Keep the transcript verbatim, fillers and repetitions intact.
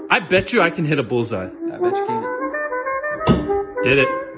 I bet you I can hit a bullseye. I bet you can. Did it.